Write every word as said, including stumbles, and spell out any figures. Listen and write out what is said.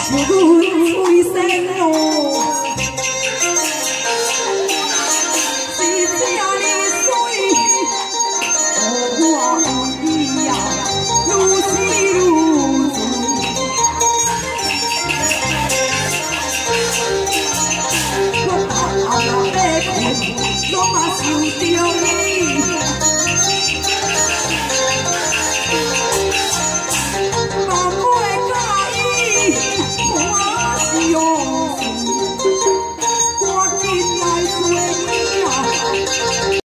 为生哦，是这哩水，我有意呀，愈思愈醉。我打后要要困，我嘛想着你。